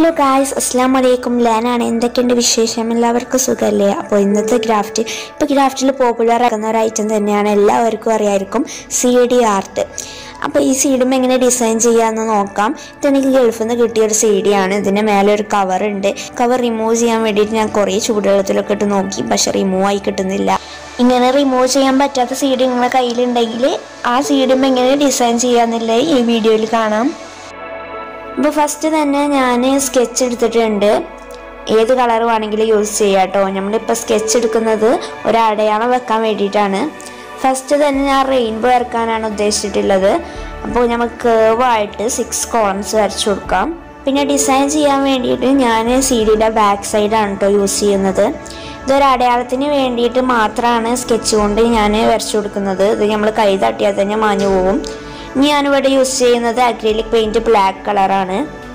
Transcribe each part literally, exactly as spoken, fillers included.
Hello guys, Assalamu alaikum. Lana എന്തൊക്കെയുണ്ട് വിശേഷം? എല്ലാവർക്കും സുഖല്ലേ? അപ്പോൾ ഇന്നത്തെ ക്രാഫ്റ്റ് ഇപ്പോൾ ക്രാഫ്റ്റിൽ പോപ്പുലർ ആകുന്ന ഒരു ഐറ്റം തന്നെയാണ്, എല്ലാവർക്കും അറിയായിരിക്കും, സി ഡി ആർട്ട്. അപ്പോൾ ഈ സി ഡിയും എങ്ങനെ ഡിസൈൻ ചെയ്യാമെന്ന് നോക്കാം. ഇതെനിക്ക് ഗൾഫിൽ നിന്ന് കിട്ടിയ ഒരു സി ഡി ആണ്. ഇതിൻ്റെ മേലെ ഒരു കവർ ഉണ്ട്. കവർ റിമൂവ് ചെയ്യാൻ വേണ്ടിയിട്ട് ഞാൻ കുറേ ചൂടുവെള്ളത്തിലൊക്കെ ഇട്ട് നോക്കി, പക്ഷെ റിമൂവ് ആയി കിട്ടുന്നില്ല. ഇങ്ങനെ റിമൂവ് ചെയ്യാൻ പറ്റാത്ത സി ഡി നിങ്ങളുടെ കയ്യിലുണ്ടെങ്കിൽ ആ സി ഡിയും എങ്ങനെ ഡിസൈൻ ചെയ്യാമെന്നുള്ളത് ഈ വീഡിയോയിൽ കാണാം. അപ്പോൾ ഫസ്റ്റ് തന്നെ ഞാൻ സ്കെച്ച് എടുത്തിട്ടുണ്ട്. ഏത് കളർ വേണമെങ്കിലും യൂസ് ചെയ്യാം കേട്ടോ. നമ്മളിപ്പോൾ സ്കെച്ച് എടുക്കുന്നത് ഒരു അടയാളം വെക്കാൻ വേണ്ടിയിട്ടാണ്. ഫസ്റ്റ് തന്നെ ഞാൻ റെയിൻബോ വരക്കാനാണ് ഉദ്ദേശിച്ചിട്ടുള്ളത്. അപ്പോൾ നമുക്ക് കേർവായിട്ട് സിക്സ് കോളംസ് വരച്ചു കൊടുക്കാം. പിന്നെ ഡിസൈൻ ചെയ്യാൻ വേണ്ടിയിട്ട് ഞാൻ സി ഡിയുടെ ബാക്ക് സൈഡാണ് കേട്ടോ യൂസ് ചെയ്യുന്നത്. ഇതൊരു അടയാളത്തിന് വേണ്ടിയിട്ട് മാത്രമാണ് സ്കെച്ച് കൊണ്ട് ഞാൻ വരച്ചു കൊടുക്കുന്നത്. ഇത് നമ്മൾ കൈ തട്ടിയാൽ തന്നെ മാഞ്ഞു പോകും. ഞാനിവിടെ യൂസ് ചെയ്യുന്നത് അക്രിലിക് പെയിൻറ്റ് ബ്ലാക്ക് കളറാണ്.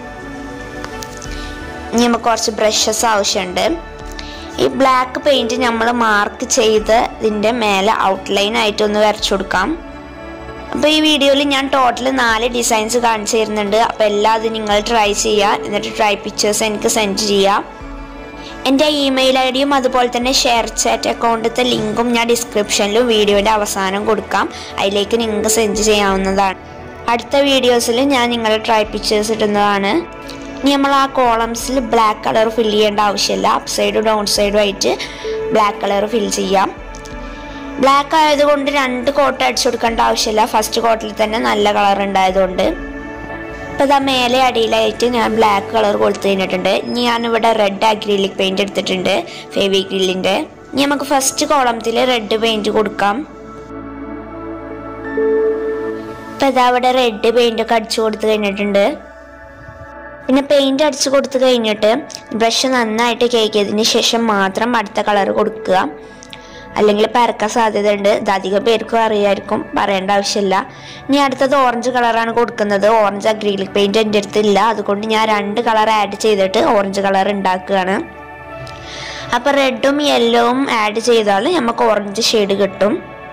ഇനി നമുക്ക് കുറച്ച് ബ്രഷസ് ആവശ്യമുണ്ട്. ഈ ബ്ലാക്ക് പെയിൻറ്റ് നമ്മൾ മാർക്ക് ചെയ്ത് ഇതിൻ്റെ മേലെ ഔട്ട്ലൈൻ ആയിട്ടൊന്ന് വരച്ചു കൊടുക്കാം. അപ്പോൾ ഈ വീഡിയോയിൽ ഞാൻ ടോട്ടൽ നാല് ഡിസൈൻസ് കാണിച്ചു തരുന്നുണ്ട്. അപ്പോൾ എല്ലാം അത് നിങ്ങൾ ട്രൈ ചെയ്യുക. എന്നിട്ട് ട്രൈ പിക്ചേഴ്സ് എനിക്ക് സെൻഡ് ചെയ്യുക. എൻ്റെ ഇമെയിൽ ഐ ഡിയും അതുപോലെ തന്നെ ഷെയർ ചാറ്റ് അക്കൗണ്ടിലത്തെ ലിങ്കും ഞാൻ ഡിസ്ക്രിപ്ഷനിലും വീഡിയോയുടെ അവസാനം കൊടുക്കാം. അതിലേക്ക് നിങ്ങൾക്ക് സെൻഡ് ചെയ്യാവുന്നതാണ്. അടുത്ത വീഡിയോസിൽ ഞാൻ നിങ്ങളുടെ ട്രൈ പിക്ചേഴ്സ് ഇടുന്നതാണ്. ഇനി നമ്മൾ ആ കോളംസിൽ ബ്ലാക്ക് കളർ ഫിൽ ചെയ്യേണ്ട ആവശ്യമില്ല. അപ്പ് സൈഡും ഡൗൺ സൈഡും ആയിട്ട് ബ്ലാക്ക് കളർ ഫിൽ ചെയ്യാം. ബ്ലാക്ക് ആയതുകൊണ്ട് രണ്ട് കോട്ട് അടിച്ചു കൊടുക്കേണ്ട ആവശ്യമില്ല. ഫസ്റ്റ് കോട്ടിൽ തന്നെ നല്ല കളർ ഉണ്ടായതുകൊണ്ട്. ഇപ്പോൾ ഇതാ മേലെ അടിയിലായിട്ട് ഞാൻ ബ്ലാക്ക് കളർ കൊടുത്തു കഴിഞ്ഞിട്ടുണ്ട്. ഇനി ഞാനിവിടെ റെഡ് അക്രിലിക് പെയിൻറ്റ് എടുത്തിട്ടുണ്ട്, ഫെവിക്രിലിൻ്റെ. ഇനി നമുക്ക് ഫസ്റ്റ് കോളത്തിൽ റെഡ് പെയിൻറ്റ് കൊടുക്കാം. ഇപ്പോൾ ഇതാ ഇവിടെ റെഡ് പെയിൻറ്റൊക്കെ അടിച്ചു കൊടുത്തു കഴിഞ്ഞിട്ടുണ്ട്. പിന്നെ പെയിൻറ്റ് അടിച്ചു കൊടുത്തു കഴിഞ്ഞിട്ട് ബ്രഷ് നന്നായിട്ട് കേക്കിയതിന് ശേഷം മാത്രം അടുത്ത കളർ കൊടുക്കുക. അല്ലെങ്കിൽ പരക്കാൻ സാധ്യത ഉണ്ട്. ഇത് അധികം പേർക്കും അറിയായിരിക്കും, പറയേണ്ട ആവശ്യമില്ല. ഇനി അടുത്തത് ഓറഞ്ച് കളറാണ് കൊടുക്കുന്നത്. ഓറഞ്ച് അക്രിലിക് പെയിൻറ്റ് എൻ്റെ അടുത്തില്ല, അതുകൊണ്ട് ഞാൻ രണ്ട് കളർ ആഡ് ചെയ്തിട്ട് ഓറഞ്ച് കളർ ഉണ്ടാക്കുകയാണ്. അപ്പോൾ റെഡും യെല്ലോവും ആഡ് ചെയ്താൽ നമുക്ക് ഓറഞ്ച് ഷെയ്ഡ് കിട്ടും.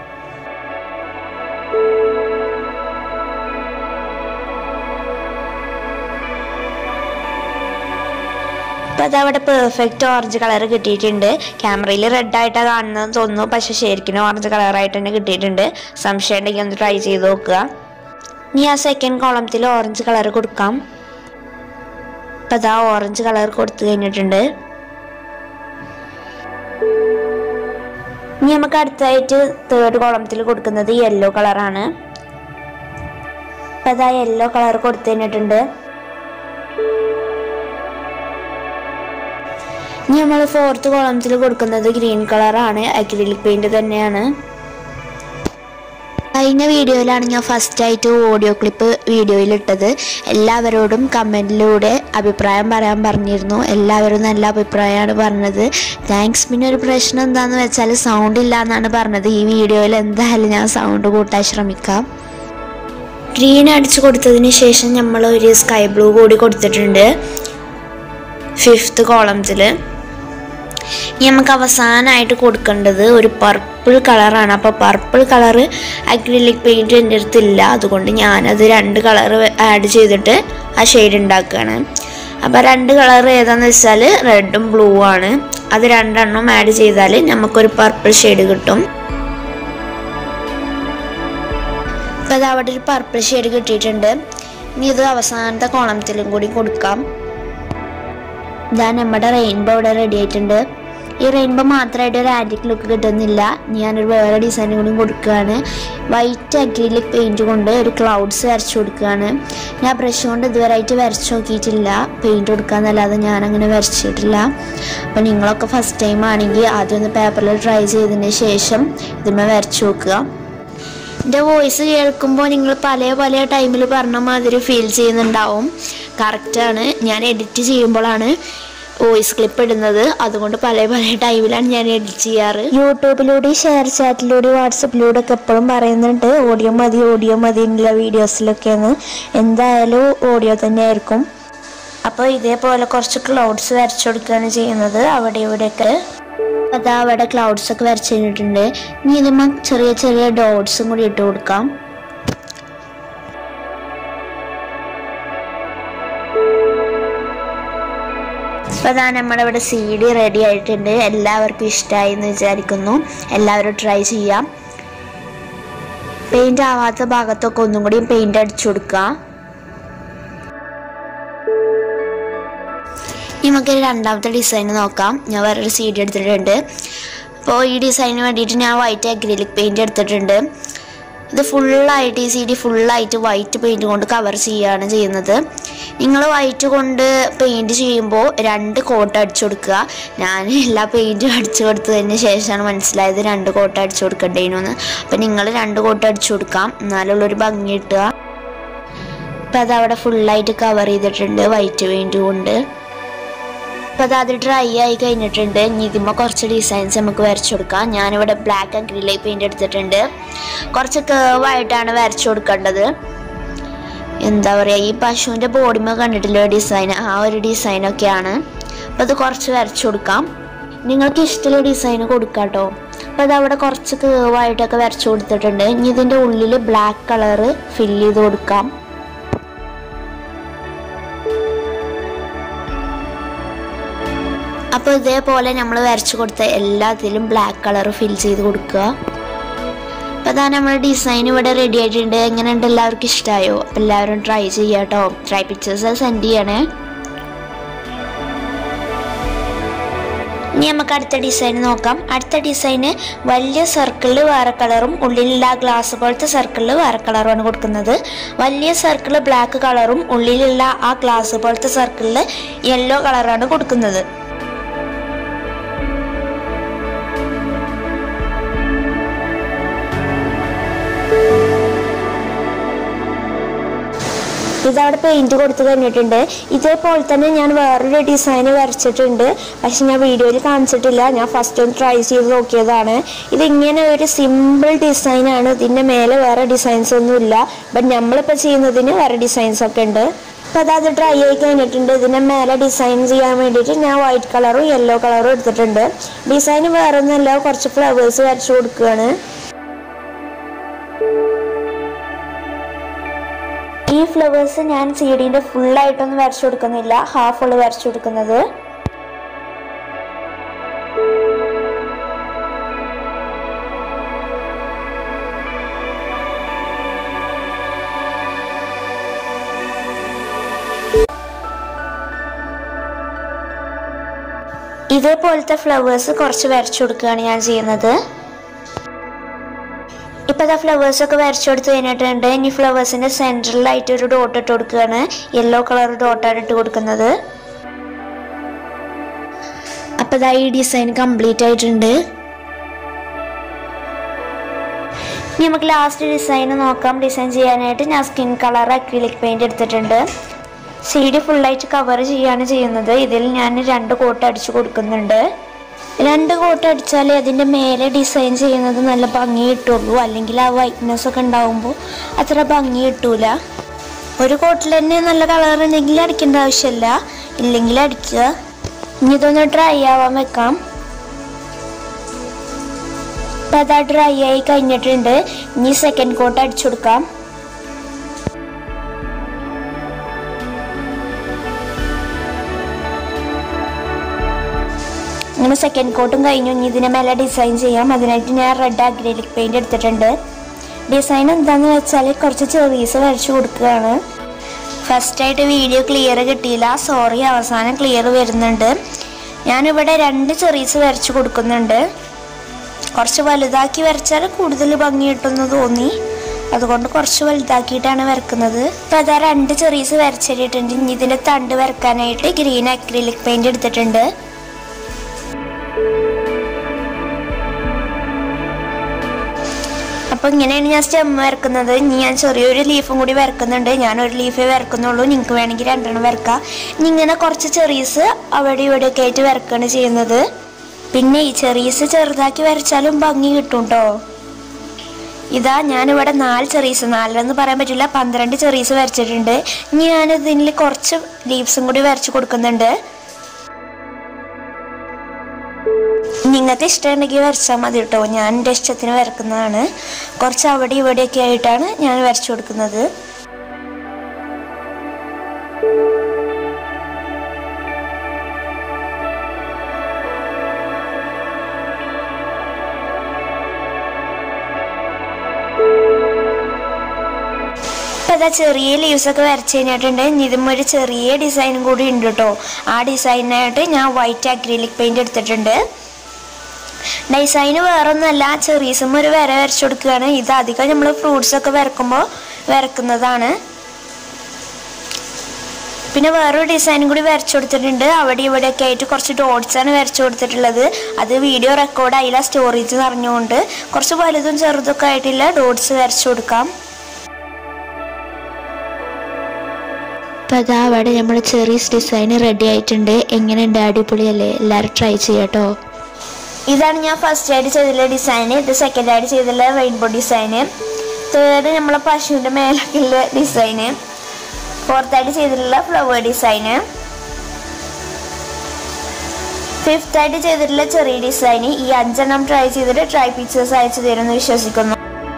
അപ്പോൾ അതവിടെ പെർഫെക്റ്റ് ഓറഞ്ച് കളർ കിട്ടിയിട്ടുണ്ട്. ക്യാമറയിൽ റെഡ് ആയിട്ടാണ് കാണുന്നതെന്ന് തോന്നുന്നു, പക്ഷേ ശരിക്കും ഓറഞ്ച് കളറായിട്ട് തന്നെ കിട്ടിയിട്ടുണ്ട്. സംശയം ഉണ്ടെങ്കിൽ ഒന്ന് ട്രൈ ചെയ്ത് നോക്കുക. ഇനി ആ സെക്കൻഡ് കോളത്തിൽ ഓറഞ്ച് കളർ കൊടുക്കാം. അപ്പോൾ അതാ ഓറഞ്ച് കളർ കൊടുത്തു കഴിഞ്ഞിട്ടുണ്ട്. ഇനി നമുക്ക് അടുത്തായിട്ട് തേർഡ് കോളത്തിൽ കൊടുക്കുന്നത് യെല്ലോ കളറാണ്. അപ്പോൾ അതാ യെല്ലോ കളർ കൊടുത്തു കഴിഞ്ഞിട്ടുണ്ട്. ഇനി നമ്മൾ ഫോർത്ത് കോളത്തിൽ കൊടുക്കുന്നത് ഗ്രീൻ കളറാണ്, അക്രിലിക് പെയിൻറ്റ് തന്നെയാണ്. കഴിഞ്ഞ വീഡിയോയിലാണ് ഞാൻ ഫസ്റ്റായിട്ട് ഓഡിയോ ക്ലിപ്പ് വീഡിയോയിലിട്ടത്. എല്ലാവരോടും കമൻറ്റിലൂടെ അഭിപ്രായം പറയാൻ പറഞ്ഞിരുന്നു. എല്ലാവരും നല്ല അഭിപ്രായമാണ് പറഞ്ഞത്. താങ്ക്സ്. പിന്നെ ഒരു പ്രശ്നം എന്താണെന്ന് വെച്ചാൽ സൗണ്ട് ഇല്ല എന്നാണ് പറഞ്ഞത്. ഈ വീഡിയോയിൽ എന്തായാലും ഞാൻ സൗണ്ട് കൂട്ടാൻ ശ്രമിക്കാം. ഗ്രീൻ അടിച്ചു കൊടുത്തതിന് ശേഷം നമ്മൾ ഒരു സ്കൈ ബ്ലൂ കൂടി കൊടുത്തിട്ടുണ്ട് ഫിഫ്ത്ത് കോളത്തിൽ. ഇനി നമുക്ക് അവസാനമായിട്ട് കൊടുക്കേണ്ടത് ഒരു പർപ്പിൾ കളറാണ്. അപ്പോൾ പർപ്പിൾ കളറ് അക്രിലിക് പെയിൻറ്റ് എൻ്റെ അടുത്തില്ല, അതുകൊണ്ട് ഞാനത് രണ്ട് കളർ ആഡ് ചെയ്തിട്ട് ആ ഷെയ്ഡ് ഉണ്ടാക്കുകയാണ്. അപ്പോൾ രണ്ട് കളർ ഏതാണെന്ന് വെച്ചാൽ റെഡും ബ്ലൂ ആണ്. അത് രണ്ടെണ്ണം ആഡ് ചെയ്താൽ നമുക്കൊരു പർപ്പിൾ ഷെയ്ഡ് കിട്ടും. അപ്പോൾ അത് അവിടെ ഒരു പർപ്പിൾ ഷെയ്ഡ് കിട്ടിയിട്ടുണ്ട്. ഇനി ഇത് അവസാനത്തെ കോളത്തിലും കൂടി കൊടുക്കാം. ഇതാ നമ്മുടെ റെയിൻബോ ഇവിടെ റെഡി ആയിട്ടുണ്ട്. ഈ റെയിൻബോ മാത്രമായിട്ട് ഒരു ആൻറ്റിക് ലുക്ക് കിട്ടുന്നില്ല. ഞാനൊരു വേറെ ഡിസൈനും കൂടി കൊടുക്കുകയാണ്. വൈറ്റ് അക്രിലിക് പെയിൻറ്റ് കൊണ്ട് ഒരു ക്ലൗഡ്സ് വരച്ചു കൊടുക്കുകയാണ്. ഞാൻ ബ്രഷ് കൊണ്ട് ഇതുവരെയായിട്ട് വരച്ച് നോക്കിയിട്ടില്ല, പെയിൻറ്റ് കൊടുക്കാന്നല്ലാതെ ഞാനങ്ങനെ വരച്ചിട്ടില്ല. അപ്പോൾ നിങ്ങളൊക്കെ ഫസ്റ്റ് ടൈം ആണെങ്കിൽ ആദ്യം ഒന്ന് പേപ്പറിൽ ട്രൈ ചെയ്തതിന് ശേഷം ഇതിന്മേൽ വരച്ചു നോക്കുക. എൻ്റെ വോയിസ് കേൾക്കുമ്പോൾ നിങ്ങൾ പല പല ടൈമിൽ പറഞ്ഞ മാതിരി ഫീൽ ചെയ്യുന്നുണ്ടാവും. കറക്റ്റാണ്. ഞാൻ എഡിറ്റ് ചെയ്യുമ്പോഴാണ് വോയിസ് ക്ലിപ്പ് ഇടുന്നത്, അതുകൊണ്ട് പല പല ടൈമിലാണ് ഞാൻ എഡിറ്റ് ചെയ്യാറ്. യൂട്യൂബിലൂടെ ഷെയർ ചാറ്റിലൂടെ വാട്സപ്പിലൂടെ ഒക്കെ എപ്പോഴും പറയുന്നുണ്ട് ഓഡിയോ മതി ഓഡിയോ മതി എന്നുള്ള വീഡിയോസിലൊക്കെയാണ്. എന്തായാലും ഓഡിയോ തന്നെ ആയിരിക്കും. അപ്പോൾ ഇതേപോലെ കുറച്ച് ക്ലൗഡ്സ് വരച്ചു കൊടുക്കുകയാണ് ചെയ്യുന്നത് അവിടെ ഇവിടെയൊക്കെ. അതാ അവിടെ ക്ലൗഡ്സ് ഒക്കെ വരച്ചു കഴിഞ്ഞിട്ടുണ്ട്. ഇനി ഇതിന്മേൽ ചെറിയ ചെറിയ ഡോട്ട്സും കൂടി ഇട്ട് കൊടുക്കാം. അപ്പോൾ അതാ നമ്മുടെ ഇവിടെ സി ഡി റെഡി ആയിട്ടുണ്ട്. എല്ലാവർക്കും ഇഷ്ടമായി എന്ന് വിചാരിക്കുന്നു. എല്ലാവരും ട്രൈ ചെയ്യാം. പെയിൻ്റ് ആവാത്ത ഭാഗത്തൊക്കെ ഒന്നും കൂടി പെയിൻ്റ് അടിച്ചു കൊടുക്കുക. നമുക്ക് രണ്ടാമത്തെ ഡിസൈൻ നോക്കാം. ഞാൻ വേറൊരു സി ഡി എടുത്തിട്ടുണ്ട്. അപ്പോൾ ഈ ഡിസൈനിന് വേണ്ടിയിട്ട് ഞാൻ വൈറ്റ് അക്രിലിക് പെയിൻറ് എടുത്തിട്ടുണ്ട്. ഇത് ഫുള്ളായിട്ട് ഈ സി ഡി ഫുള്ളായിട്ട് വൈറ്റ് പെയിൻറ് കൊണ്ട് കവർ ചെയ്യുകയാണ് ചെയ്യുന്നത്. നിങ്ങൾ വൈറ്റ് കൊണ്ട് പെയിൻറ് ചെയ്യുമ്പോൾ രണ്ട് കോട്ട് അടിച്ചു കൊടുക്കുക. ഞാൻ എല്ലാ പെയിൻറ്റും അടിച്ചു കൊടുത്തതിന് ശേഷമാണ് മനസ്സിലായത് രണ്ട് കോട്ട് അടിച്ചു കൊടുക്കേണ്ടതിനൊന്ന്. അപ്പം നിങ്ങൾ രണ്ട് കോട്ട് അടിച്ചു കൊടുക്കാം, എന്നാലുള്ളൊരു ഭംഗി കിട്ടുക. അപ്പം അതവിടെ ഫുള്ളായിട്ട് കവർ ചെയ്തിട്ടുണ്ട് വൈറ്റ് പെയിൻറ് കൊണ്ട്. അപ്പോൾ അത് അത് ഡ്രൈ ആയി കഴിഞ്ഞിട്ടുണ്ട്. ഇനി ഇതിമ്പോൾ കുറച്ച് ഡിസൈൻസ് നമുക്ക് വരച്ചു കൊടുക്കാം. ഞാനിവിടെ ബ്ലാക്ക് അക്രിലിക് പെയിൻറ് എടുത്തിട്ടുണ്ട്. കുറച്ച് കേവായിട്ടാണ് വരച്ചു കൊടുക്കേണ്ടത്. എന്താ പറയുക, ഈ പശുവിൻ്റെ ബോഡിമ കണ്ടിട്ടില്ല ഡിസൈൻ, ആ ഒരു ഡിസൈനൊക്കെയാണ്. അപ്പോൾ അത് കുറച്ച് വരച്ചു കൊടുക്കാം. നിങ്ങൾക്ക് ഇഷ്ടമുള്ള ഡിസൈൻ കൊടുക്കാം കേട്ടോ. അപ്പോൾ അതവിടെ കുറച്ച് കേവായിട്ടൊക്കെ വരച്ചു കൊടുത്തിട്ടുണ്ട്. ഇനി ഇതിൻ്റെ ഉള്ളിൽ ബ്ലാക്ക് കളറ് ഫില്ല് ചെയ്ത് കൊടുക്കാം. അപ്പോൾ ഇതേപോലെ നമ്മൾ വരച്ചു കൊടുത്ത എല്ലാത്തിലും ബ്ലാക്ക് കളർ ഫിൽ ചെയ്ത് കൊടുക്കുക. അപ്പോൾ അതാ നമ്മുടെ ഡിസൈൻ ഇവിടെ റെഡി ആയിട്ടുണ്ട്. എങ്ങനെയുണ്ട്, എല്ലാവർക്കും ഇഷ്ടമായോ? അപ്പോൾ എല്ലാവരും ട്രൈ ചെയ്യാം കേട്ടോ. ട്രൈ പിക്ചേഴ്സ് സെൻഡ് ചെയ്യണേ. ഇനി നമുക്ക് അടുത്ത ഡിസൈൻ നോക്കാം. അടുത്ത ഡിസൈന് വലിയ സർക്കിളിൽ വേറെ കളറും ഉള്ളിലുള്ള ഗ്ലാസ് പോലത്തെ സർക്കിളിൽ വേറെ കളറുമാണ് കൊടുക്കുന്നത്. വലിയ സർക്കിൾ ബ്ലാക്ക് കളറും ഉള്ളിലുള്ള ആ ഗ്ലാസ് പോലത്തെ സർക്കിളിൽ യെല്ലോ കളറാണ് കൊടുക്കുന്നത്. ഇതവിടെ പെയിൻറ്റ് കൊടുത്ത് കഴിഞ്ഞിട്ടുണ്ട്. ഇതേപോലെ തന്നെ ഞാൻ വേറൊരു ഡിസൈൻ വരച്ചിട്ടുണ്ട്. പക്ഷെ ഞാൻ വീഡിയോയിൽ കാണിച്ചിട്ടില്ല. ഞാൻ ഫസ്റ്റ് ഒന്ന് ട്രൈ ചെയ്ത് നോക്കിയതാണ്. ഇതിങ്ങനെ ഒരു സിമ്പിൾ ഡിസൈനാണ്. ഇതിൻ്റെ മേലെ വേറെ ഡിസൈൻസ് ഒന്നുമില്ല. ബട്ട് നമ്മളിപ്പോൾ ചെയ്യുന്നതിന് വേറെ ഡിസൈൻസ് ഒക്കെ ഉണ്ട്. അപ്പോൾ അതത് ഡ്രൈ ആയി കഴിഞ്ഞിട്ടുണ്ട്. ഇതിൻ്റെ മേലെ ഡിസൈൻ ചെയ്യാൻ വേണ്ടിയിട്ട് ഞാൻ വൈറ്റ് കളറും യെല്ലോ കളറും എടുത്തിട്ടുണ്ട്. ഡിസൈൻ വേറെ ഒന്നുമല്ല, കുറച്ച് ഫ്ലവേഴ്സ് വരച്ചു കൊടുക്കുകയാണ്. ഈ ഫ്ലവേഴ്സ് ഞാൻ സി ഡിൻ്റെ ഫുള്ളായിട്ടൊന്നും വരച്ചു കൊടുക്കുന്നില്ല, ഹാഫ് ഫുള്ള് വരച്ചു കൊടുക്കുന്നത്. ഇതേപോലത്തെ ഫ്ലവേഴ്സ് കുറച്ച് വരച്ചു കൊടുക്കുകയാണ് ഞാൻ ചെയ്യുന്നത്. ഇപ്പോൾ ആ ഫ്ലവേഴ്സൊക്കെ വരച്ചു കൊടുത്ത് കഴിഞ്ഞിട്ടുണ്ട്. ഇനി ഫ്ലവേഴ്സിൻ്റെ സെൻറ്ററിലായിട്ട് ഒരു ഡോട്ട് ഇട്ട് കൊടുക്കുകയാണ്. യെല്ലോ കളർ ഡോട്ടാണ് ഇട്ട് കൊടുക്കുന്നത്. അപ്പോൾ ഇതാ ഈ ഡിസൈൻ കംപ്ലീറ്റ് ആയിട്ടുണ്ട്. ഇനി നമുക്ക് ലാസ്റ്റ് ഡിസൈൻ നോക്കാം. ഡിസൈൻ ചെയ്യാനായിട്ട് ഞാൻ സ്കിൻ കളർ അക്രിലിക് പെയിൻറ് എടുത്തിട്ടുണ്ട്. സി ഡി ഫുള്ളായിട്ട് കവർ ചെയ്യാണ് ചെയ്യുന്നത്. ഇതിൽ ഞാൻ രണ്ട് കോട്ട് അടിച്ചു കൊടുക്കുന്നുണ്ട്. രണ്ട് കോട്ട് അടിച്ചാലേ അതിൻ്റെ മേലെ ഡിസൈൻ ചെയ്യുന്നത് നല്ല ഭംഗി കിട്ടുള്ളൂ. അല്ലെങ്കിൽ ആ വൈറ്റ്നെസ് ഒക്കെ ഉണ്ടാകുമ്പോൾ അത്ര ഭംഗി കിട്ടൂല. ഒരു കോട്ടിൽ തന്നെ നല്ല കളർ ഉണ്ടെങ്കിൽ അടിക്കേണ്ട ആവശ്യമില്ല, ഇല്ലെങ്കിൽ അടിക്കുക. ഇനി ഇതൊന്ന് ഡ്രൈ ആവാൻ വെക്കാം. അപ്പം അതാ ഡ്രൈ ആയി കഴിഞ്ഞിട്ടുണ്ട്. ഇനി സെക്കൻഡ് കോട്ട് അടിച്ചു കൊടുക്കാം. അങ്ങനെ സെക്കൻഡ് കോട്ടും കഴിഞ്ഞു. ഇനി ഇതിനെ മേലെ ഡിസൈൻ ചെയ്യാം. അതിനായിട്ട് ഞാൻ റെഡ് അക്രിലിക് പെയിൻറ് എടുത്തിട്ടുണ്ട്. ഡിസൈൻ എന്താണെന്ന് വെച്ചാൽ കുറച്ച് ചെറീസ് വരച്ചു കൊടുക്കുകയാണ്. ഫസ്റ്റായിട്ട് വീഡിയോ ക്ലിയർ കിട്ടിയില്ല, സോറി. അവസാനം ക്ലിയർ വരുന്നുണ്ട്. ഞാനിവിടെ രണ്ട് ചെറീസ് വരച്ചു കൊടുക്കുന്നുണ്ട്. കുറച്ച് വലുതാക്കി വരച്ചാൽ കൂടുതൽ ഭംഗി കിട്ടുമെന്ന് തോന്നി, അതുകൊണ്ട് കുറച്ച് വലുതാക്കിയിട്ടാണ് വരക്കുന്നത്. അപ്പോൾ അതാ രണ്ട് ചെറീസ് വരച്ചിട്ടുണ്ട്. ഇനി ഇതിൻ്റെ തണ്ട് വരക്കാനായിട്ട് ഗ്രീൻ അക്രിലിക് പെയിൻറ് എടുത്തിട്ടുണ്ട്. അപ്പോൾ ഇങ്ങനെയാണ് ഞാൻ സ്റ്റെം വരക്കുന്നത്. ഇനി ഞാൻ ചെറിയൊരു ലീഫും കൂടി വരക്കുന്നുണ്ട്. ഞാനൊരു ലീഫേ വരക്കുന്നുള്ളൂ, നിങ്ങൾക്ക് വേണമെങ്കിൽ രണ്ടെണ്ണം വരക്കാം. ഇനി ഇങ്ങനെ കുറച്ച് ചെറീസ് അവിടെ ഇവിടെയൊക്കെ ആയിട്ട് വരക്കുകയാണ് ചെയ്യുന്നത്. പിന്നെ ഈ ചെറീസ് ചെറുതാക്കി വരച്ചാലും ഭംഗി കിട്ടും കേട്ടോ. ഇതാ ഞാനിവിടെ നാല് ചെറീസ്, നാലെന്ന് പറയാൻ പറ്റില്ല, പന്ത്രണ്ട് ചെറീസ് വരച്ചിട്ടുണ്ട്. ഇനി ഞാനിതിൽ കുറച്ച് ലീവ്സും കൂടി വരച്ച് കൊടുക്കുന്നുണ്ട്. നിങ്ങൾക്ക് ഇഷ്ടമുണ്ടെങ്കിൽ വരച്ചാൽ മതി കേട്ടോ. ഞാൻ എൻ്റെ ഇഷ്ടത്തിന് വരക്കുന്നതാണ്. കുറച്ച് അവിടെ ഇവിടെയൊക്കെ ആയിട്ടാണ് ഞാൻ വരച്ചു കൊടുക്കുന്നത്. അതാ ചെറിയ ലീവ്സൊക്കെ വരച്ച് കഴിഞ്ഞിട്ടുണ്ട്. ഇതും ഒരു ചെറിയ ഡിസൈനും കൂടി ഉണ്ട് കേട്ടോ. ആ ഡിസൈനായിട്ട് ഞാൻ വൈറ്റ് അക്രിലിക് പെയിൻറ് എടുത്തിട്ടുണ്ട്. ഡിസൈന് വേറൊന്നുമല്ല, ചെറീസും ഒരു വര വരച്ചു കൊടുക്കുകയാണ്. ഇത് അധികം നമ്മൾ ഫ്രൂട്ട്സൊക്കെ വരക്കുമ്പോൾ വരക്കുന്നതാണ്. പിന്നെ വേറൊരു ഡിസൈനും കൂടി വരച്ചു കൊടുത്തിട്ടുണ്ട്. അവിടെ ഇവിടെയൊക്കെ ആയിട്ട് കുറച്ച് ഡോട്ട്സാണ് വരച്ചു കൊടുത്തിട്ടുള്ളത്. അത് വീഡിയോ റെക്കോർഡ് ആയില്ല, സ്റ്റോറേജ് നിറഞ്ഞുകൊണ്ട് കുറച്ച് വലുതും ചെറുതൊക്കെ ആയിട്ടില്ല ഡോട്ട്സ് വരച്ചു കൊടുക്കാം. അപ്പം അതാ അവിടെ നമ്മൾ ചെറീസ് ഡിസൈൻ റെഡി ആയിട്ടുണ്ട്. എങ്ങനെയുണ്ട്? അടിപൊളിയല്ലേ? എല്ലാവരും ട്രൈ ചെയ്യാട്ടോ. ഇതാണ് ഞാൻ ഫസ്റ്റ് ആയിട്ട് ചെയ്തിട്ടുള്ള ഡിസൈന്. ഇത് സെക്കൻഡ് ആയിട്ട് ചെയ്തിട്ടുള്ള റെയിൻബോ ഡിസൈന്. തേർഡ് നമ്മളെ പശുവിൻ്റെ മേലൊക്കെയുള്ള ഡിസൈന്. ഫോർത്തായിട്ട് ചെയ്തിട്ടുള്ള ഫ്ലവർ ഡിസൈന്. ഫിഫ്ത്ത് ആയിട്ട് ചെയ്തിട്ടുള്ള ചെറിയ ഡിസൈന്. ഈ അഞ്ചെണ്ണം ട്രൈ ചെയ്തിട്ട് ട്രൈ പിക്ചേഴ്സ് അയച്ചു തരുമെന്ന് വിശ്വസിക്കുന്നു.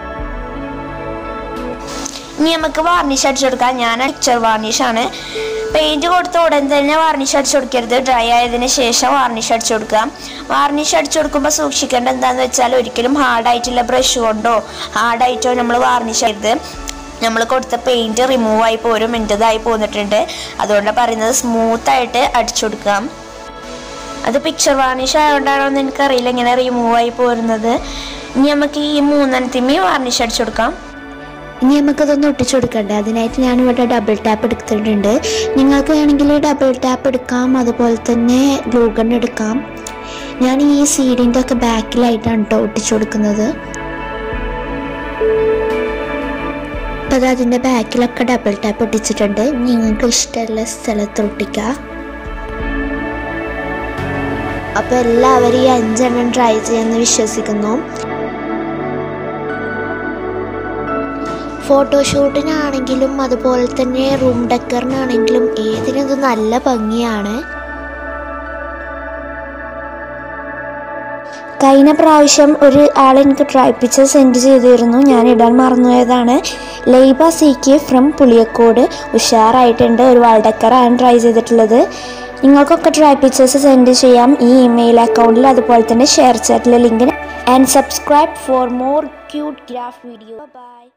ഇനി നമുക്ക് വാർണിഷ് അടിച്ചു കൊടുക്കാം. ഞാൻ പിക്ചർ വാർണിഷാണ്. പെയിൻറ്റ് കൊടുത്ത ഉടൻ തന്നെ വാർണിഷ് അടിച്ചു കൊടുക്കരുത്. ഡ്രൈ ആയതിനു ശേഷം വാർണിഷ് അടിച്ചു കൊടുക്കുക. വാർണിഷ് അടിച്ചു കൊടുക്കുമ്പോൾ സൂക്ഷിക്കേണ്ട എന്താണെന്ന് വെച്ചാൽ ഒരിക്കലും ഹാർഡായിട്ടുള്ള ബ്രഷ് കൊണ്ടോ ഹാർഡായിട്ടോ നമ്മൾ വാർണിഷ് ചെയ്ത് നമ്മൾ കൊടുത്ത പെയിൻറ്റ് റിമൂവ് ആയി പോരും. എൻ്റെതായി പോന്നിട്ടുണ്ട്. അതുകൊണ്ടാണ് പറയുന്നത് സ്മൂത്തായിട്ട് അടിച്ചു കൊടുക്കാം. അത് പിക്ചർ വാർണിഷ് ആയതുകൊണ്ടാണോ എന്ന് എനിക്കറിയില്ല ഇങ്ങനെ റിമൂവ് ആയി പോരുന്നത്. ഇനി നമുക്ക് ഈ മൂന്നെണ്ണത്തിമേ വാർണിഷ് അടിച്ചു കൊടുക്കാം. ഇനി നമുക്കതൊന്ന് ഒട്ടിച്ചു കൊടുക്കണ്ടേ. അതിനായിട്ട് ഞാനിവിടെ ഡബിൾ ടാപ്പ് എടുത്തിട്ടുണ്ട്. നിങ്ങൾക്ക് വേണമെങ്കിൽ ഡബിൾ ടാപ്പ് എടുക്കാം, അതുപോലെ തന്നെ ഗ്ലൂ ഗൺ എടുക്കാം. ഞാൻ ഈ സീഡിൻ്റെ ഒക്കെ ബാക്കിലായിട്ടാണ് കേട്ടോ ഒട്ടിച്ചു കൊടുക്കുന്നത്. അപ്പോൾ അത് അതിൻ്റെ ബാക്കിലൊക്കെ ഡബിൾ ടാപ്പ് ഒട്ടിച്ചിട്ടുണ്ട്. നിങ്ങൾക്ക് ഇഷ്ടമുള്ള സ്ഥലത്ത് ഒട്ടിക്കുക. അപ്പോൾ എല്ലാവരും ഈ അഞ്ചെണ്ണം ട്രൈ ചെയ്യാമെന്ന് വിശ്വസിക്കുന്നു. ഫോട്ടോഷൂട്ടിനാണെങ്കിലും അതുപോലെ തന്നെ റൂം ഡെക്കറിനാണെങ്കിലും ഏതിനും ഇത് നല്ല ഭംഗിയാണ്. കഴിഞ്ഞ പ്രാവശ്യം ഒരു ആൾ എനിക്ക് ട്രൈ പിക്ചർ സെൻഡ് ചെയ്തിരുന്നു. ഞാൻ ഇടാൻ മറന്നുപോയതാണ്. Laiba C K from Puliyakode. ഉഷാറായിട്ടുണ്ട്. ഒരു വാൾ ഡെക്കറാണ് ട്രൈ ചെയ്തിട്ടുള്ളത്. നിങ്ങൾക്കൊക്കെ ട്രൈ പിക്ചേഴ്സ് സെൻഡ് ചെയ്യാം ഈ ഇമെയിൽ അക്കൗണ്ടിൽ, അതുപോലെ തന്നെ ഷെയർ ചാറ്റിലെ ലിങ്കിന്. And subscribe for more cute craft video. By.